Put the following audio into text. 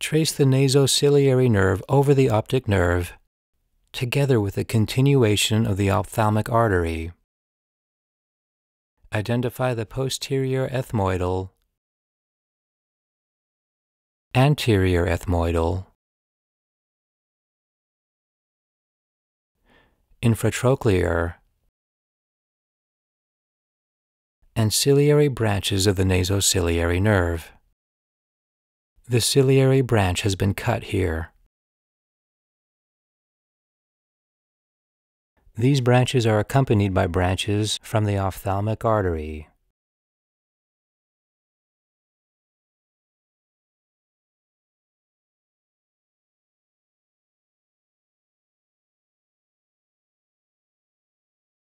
Trace the nasociliary nerve over the optic nerve, together with the continuation of the ophthalmic artery. Identify the posterior ethmoidal, anterior ethmoidal, infratrochlear, and ciliary branches of the nasociliary nerve. The ciliary branch has been cut here. These branches are accompanied by branches from the ophthalmic artery.